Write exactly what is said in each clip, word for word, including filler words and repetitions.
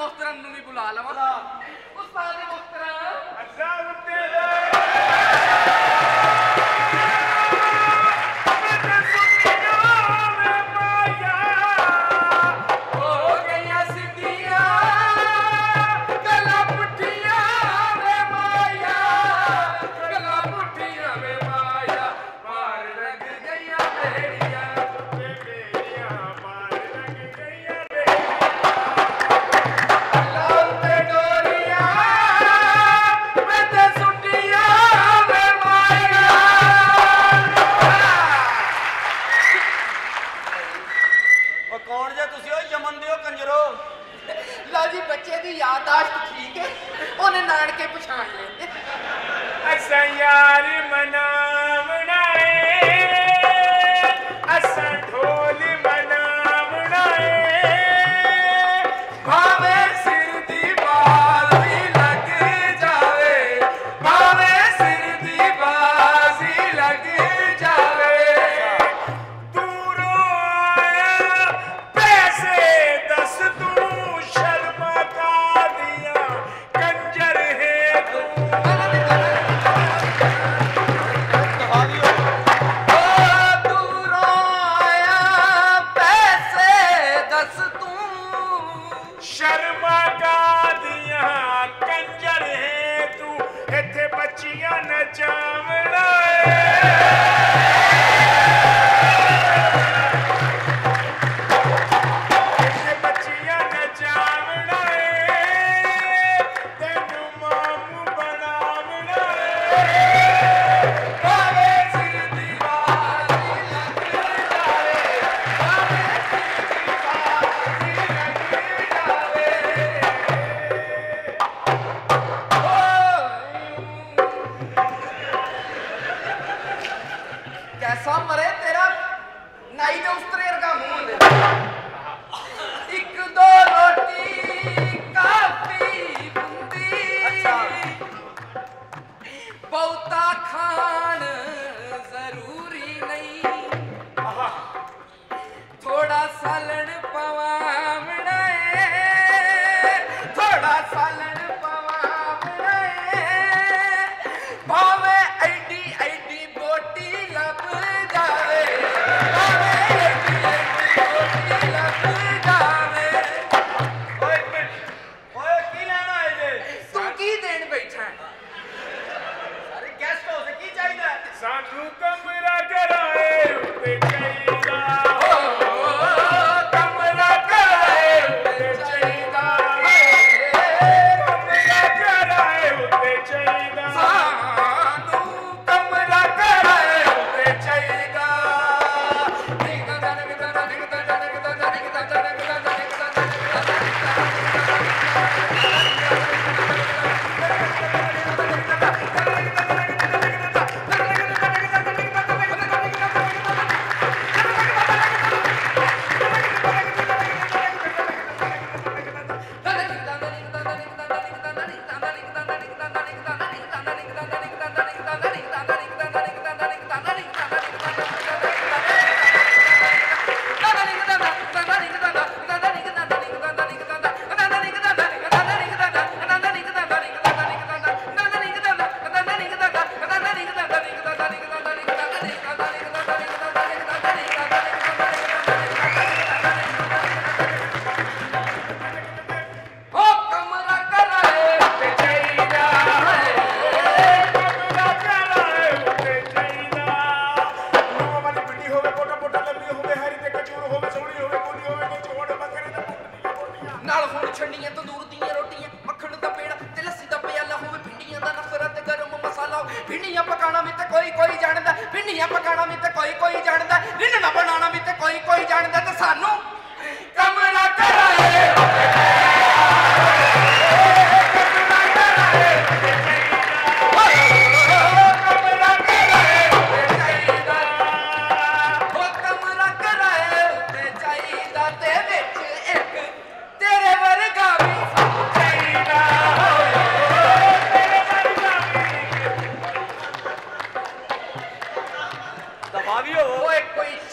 मोहतरम नूं भी बुला लवां। उस्ताद मोहतरम अल्लाह उत्ते दे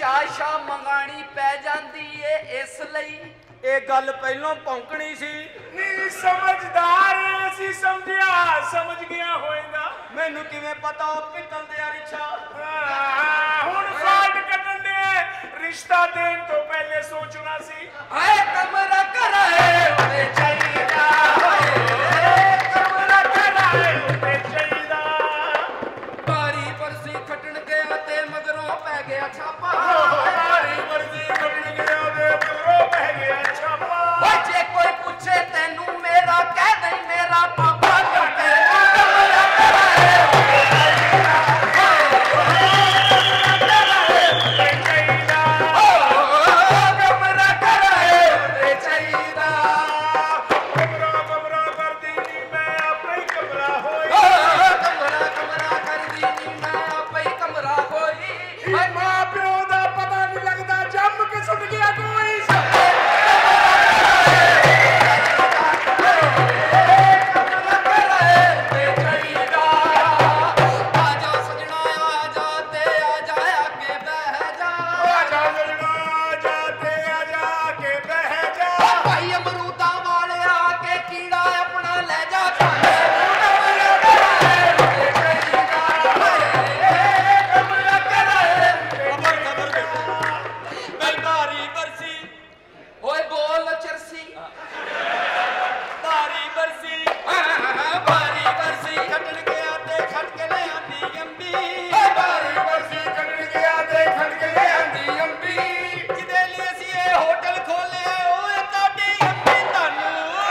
ਇਹ ਗੱਲ ਪਹਿਲਾਂ ਭੌਂਕਣੀ ਸੀ ਨੀ ਸਮਝਦਾਰ ਅਸੀਂ ਸਮਝਿਆ ਸਮਝ ਗਿਆ ਹੋਏਗਾ। ਮੈਨੂੰ ਕਿਵੇਂ ਪਤਾ ਉਹ ਪਿੱਤਲ ਦੇ ਆ ਰਿਛਾ। ਹੁਣ ਫਾਟ ਕੱਢਣ ਦੇ ਰਿਸ਼ਤਾ ਦੇਣ ਤੋਂ ਪਹਿਲੇ ਸੋਚਣਾ ਸੀ। ਆਏ ਕਮਰਾ ਕਰਾਏ ਉਹਦੇ ਚਾਹੀਦਾ, ਕਮਰਾ ਕਰਾਏ ਉਹਦੇ ਚਾਹੀਦਾ। ਬਾਰੀ ਬਰਸੀ ਖੱਟਣ ਗਿਆ ਤੇ ਮਗਰੋਂ ਪੈ ਗਿਆ ਛਾਪਾ। ਬਾਰੀ ਬਰਸੀ ਖੱਟਣ ਗਿਆ ਤੇ ਮਗਰੋਂ ਪੈ ਗਿਆ ਛਾਪਾ। ਓਏ ਜੇ ਕੋਈ ਪੁੱਛੇ ਤੈਨੂੰ ਮੇਰਾ ਕਹਿ ਦੇ ਮੇਰਾ ਪਾਪਾ ਕਰਕੇ ਕਮਰਾ ਕਰਾਏ ਉਹਦੇ ਚਾਹੀਦਾ। ਕਮਰਾ ਕਰਾਏ ਉਹਦੇ ਚਾਹੀਦਾ। ਕਮਰਾ ਕਮਰਾ ਕਰਦੀ ਨੀ ਮੈਂ ਆਪੇ ਹੀ ਕਮਰਾ ਹੋਈ। ਕਮਰਾ ਕਮਰਾ ਕਰਦੀ ਨੀ ਮੈਂ ਆਪੇ ਹੀ ਕਮਰਾ ਹੋਈ। ਹਾਏ ਮਾਂ ਪਿਓ ਦਾ ਪਤਾ ਨਹੀਂ ਲੱਗਦਾ ਜੰਮ ਕੇ ਸੁੱਟ ਗਿਆ ਕੋਈ। ਕਮਰਾ ਕਰਾਏ ਉਹਦੇ ਚਾਹੀਦਾ। ਆਜਾ ਸਜਣਾ ਆਜਾ ਤੇ ਆਜਾ ਆਕੇ ਬਹਿ ਜਾ। ਆਜਾ ਸਜਣਾ ਆਜਾ ਤੇ ਆਜਾ ਕੇ ਬਹਿ ਜਾ। ਭਾਈ ਅਮਰੂਦਾਂ ਵਾਲਿਆ ਕੇ ਕੀੜਾ ਆਪਣਾ ਲੈ ਜਾ ਖਾਣੇ। ਕਮਰਾ ਕਰਾਏ ਉਹਦੇ ਚਾਹੀਦਾ। ਕਮਰਾ ਕਰਾਏ ਖਬਰ ਖਬਰ ਦੇਖੋ ਮੈਂ ਧਾਰੀ ਬਰਸੀ ਓਏ ਬੋਲ ਚਰਸੀ। ਧਾਰੀ ਬਰਸੀ ਬਾਰੀ ਬਰਸੀ ਖੱਟਣ ਗਿਆ ਤੇ ਖੱਟ ਕੇ ਲੈ ਆਂਦੀ ਅੰਬੀ। ਬਾਰੀ ਬਰਸੀ ਕੱਢਣ ਗਿਆ ਤੇ ਖੜ ਕੇ ਲਿਆਂਦੀ ਅੰਬੀ। ਜਿਹਦੇ ਲਈ ਅਸੀਂ ਇਹ ਹੋਟਲ ਖੋਲਿਆ ਓਏ ਤੁਹਾਡੀ ਅੰਬੀ ਤੁਹਾਨੂੰ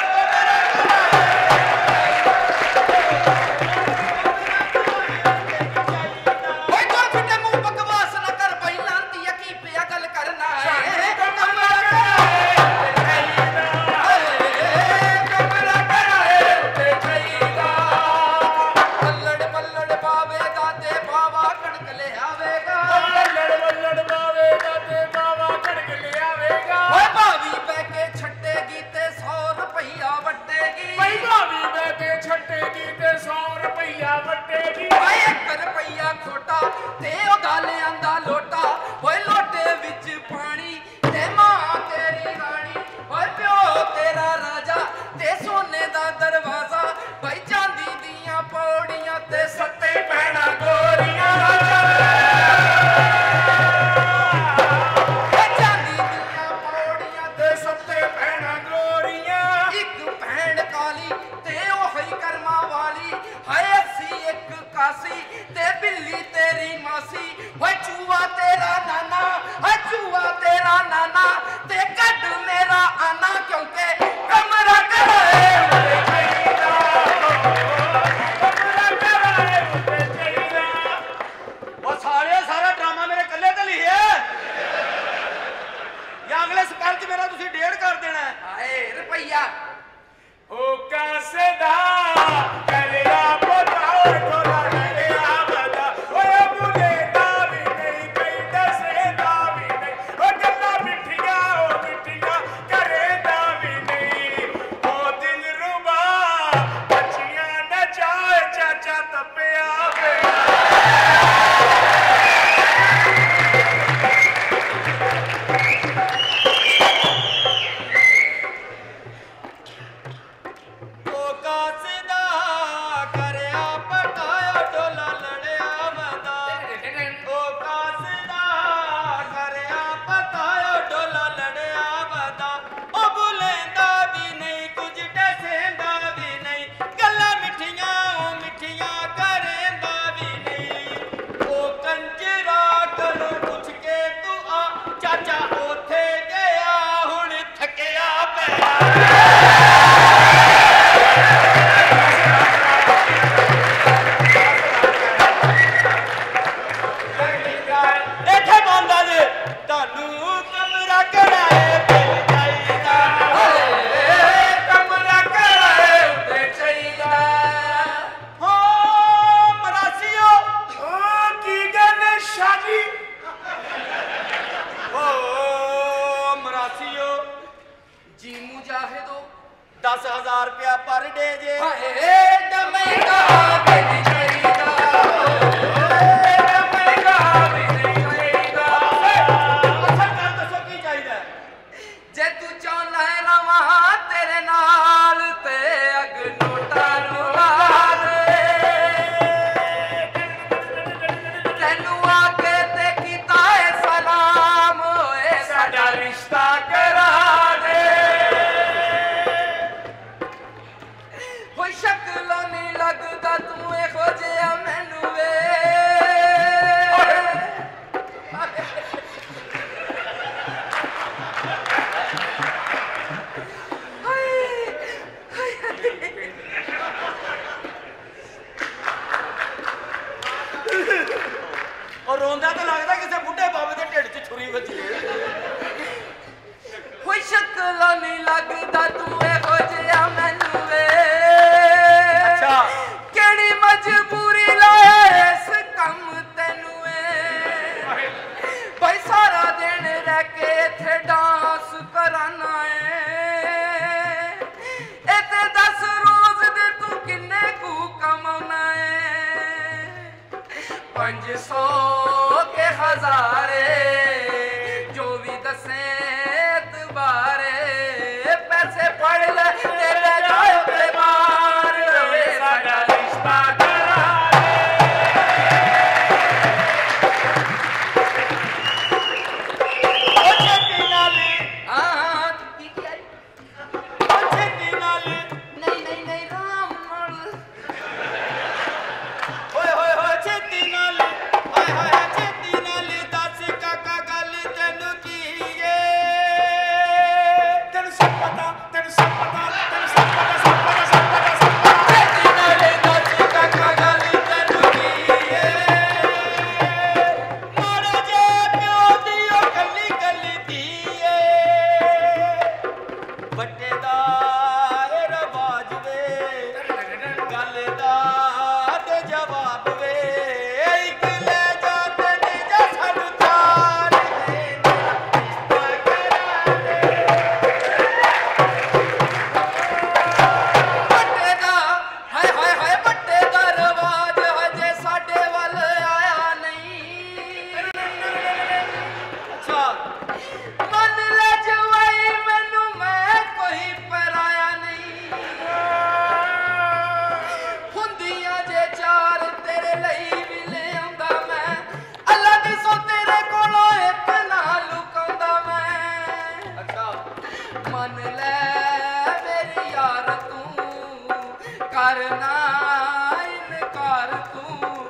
ਓਏ ਕੋਈ ਫਿੱਟੇ ਮੂੰਹ ਬਕਵਾਸ ਨਾ ਕਰ ਬਈ ਲਾਂਤੀ ਕੀ ਪਿਆ ਗੱਲ ਕਰਨਾ ਹੈ। ਕਮਰਾ ਕਰਾਏ ਕਮਰਾ ਕਰਾਏ ਤੇ ਚਾਹੀਦਾ। ਪੱਲੜ ਪੱਲੜ ਪਾਵੇਗਾ ਤੇ ਬਾਵਾ ਕਣਕ ਲਿਆਵੇਗਾ। ਵੱਲੜ ਵੱਲੜ ਪਾਵੇਗਾ ਤੇ ਬਾਵਾ ਕਣਕ ਲਿਆਵੇਗਾ। ਓਏ ਭਾਵੀ ਬਹਿ ਕੇ ਛੱਡੇਗੀ ਤੇ ਸੌ ਰੁਪਈਆ ਵੱਟੇਗੀ। ਪਈ ਭਾਵੀ ਬਹਿ ਕੇ ਛੱਟੇਗੀ ਤੇ ਸੌ ਰੁਪਈਆ ਵੱਟੇਗੀ। ਓਏ ਇੱਕ ਰੁਪਈਆ ਖੋਟਾ ਤੇ ਉਹ ਗਾਲਿਆਂ ਦਾ ਲੋਟਾ। ਓਏ ਲੋਟੇ ਵਿੱਚ ਪਾਣੀ ਤੇ ਮਾਂ ਤੇਰੀ ਰਾਣੀ। ਓਏ ਪਿਓ ਤੇਰਾ ਰਾਜਾ ਤੇ ਸੋਨੇ ਦਾ ਦਰਵਾਜ਼ਾ। ਭਾਈ ਚਾਂਦੀ ਦੀਆਂ ਪੌੜੀਆਂ ਤੇ ਸੱਤੇ ਭੈਣਾਂ ਗੋਰੀਆਂ ਉਹ ਰੋਂਦਾ ਤਾਂ ਲੱਗਦਾ ਕਿਸੇ ਬੁੱਢੇ ਬਾਬੇ ਦੇ ਢਿੱਡ 'ਚ ਛੁਰੀ ਵੱਜੀ ਏ ਕੋਈ ਸ਼ਕਲਾਂ ਨਹੀਂ ਲੱਗਦਾ ਤੂੰ ਇਹੋ ਜਿਹਾ ਮੈਨੂੰ ਵੇ ਅੱਛਾ ਕਿਹੜੀ ਮਜਬੂਰੀ ਲਾਇਆ ਇਸ ਕੰਮ ਤੈਨੂੰ ਏ ਭਾਈ ਸਾਰਾ ਦਿਨ ਰਹਿ ਕੇ ਇੱਥੇ ਡਾਂਸ ਕਰਾਨਾ ਏ ਇਹ ਤੇ ਦਸ ਰੋਜ਼ ਦੇ ਤੂੰ ਕਿੰਨੇ ਕੁ ਕਮਾਉਣਾ ਏ ਪੰਜ ਸੌ ਕੇ ਹਜ਼ਾਰੇ ਜੋ ਵੀ ਦੱਸੇ ਬਾਰੇ ਪੈਸੇ ਫੜ ਲੈ ਤੇ ਲੈ ਜਾਓ ਤੇ ਮਾਰ ਵੇ ਸਾਡਾ ਰਿਸ਼ਤਾ ਕਰਾ ਉਹ ਛੇਤੀ ਨਾਲ ਹਾਂ ਕੀ ਕੀ ਆਈ ਉਹ ਛੇਤੀ ਨਾਲ ਨਹੀਂ ਨਹੀਂ ਨਹੀਂ ਰਾਮ ਨਾਲ ਓਏ ਹੋਏ ਹੋਏ ਛੇਤੀ ਨਾਲ ਹਾਏ ਹਾਏ ਛੇਤੀ ਨਾਲ ਦੱਸ ਕਾਕਾ ਗੱਲ ਤੈਨੂੰ ਕੀ ਏ ਤੈਨੂੰ ਸਭ ਪਤਾ ਤੈਨੂੰ ਸਭ ਪਤਾ ਤੈਨੂੰ ਸਭ ਪਤਾ ਸਭ ਪਤਾ ਸਭ ਪਤਾ ਸਭ ਪਤਾ ਛੇਤੀ ਨਾਲ ਦੱਸ ਕਾਕਾ ਗੱਲ ਤੈਨੂੰ ਕੀ ਏ ਮਾੜੇ ਜੇ ਪਿਓ ਦੀ ਉਹ ਕੱਲੀ ਕੱਲੀ ਧੀ ਏ ਵੱਡੇ ਦਾ ਏ ਰਵਾਜ ਵੇ ਗੱਲ ਦਾ ਤੇ ਜਵਾਬ ਵੇ ਇੱਕ ਲੈ ਜਾ ਤੇ ਨਹੀਂ ਜਾ ਸਾਨੂੰ ਚਾਰ ਵੇ ਰਿਸ਼ਤਾ ਕਰਾ ਦੇ ਵੱਡੇ ਦਾ ਹਾਏ ਹਾਏ ਹਾਏ ਵੱਡੇ ਦਾ ਰਵਾਜ ਹਜੇ ਸਾਡੇ ਵੱਲ ਆਇਆ ਨਹੀਂ ਅੱਛਾ ਮੰਨ ਲੈ ਜਵਾਈ ਮੈਨੂੰ ਮੈਂ ਕੋਈ ਪਰਾਇਆ ਨਹੀਂ ਹੁੰਦੀਆਂ ਜੇ ਚਾਰ ਤੇਰੇ ਲਈ ਵੀ ਲੈ ਆਉਂਦਾ ਮੈਂ ਅੱਲਾ ਦੀ ਸੋ ਤੇਰੇ ਕੋਲੋਂ ਇੱਕ ਨਾ ਲੁਕਾਉਂਦਾ ਮੈਂ ਅੱਛਾ ਮੰਨ ਲੈ ਮੇਰੀ ਯਾਰ ਤੂੰ ਕਰਨਾ ਇਨਕਾਰ ਤੂੰ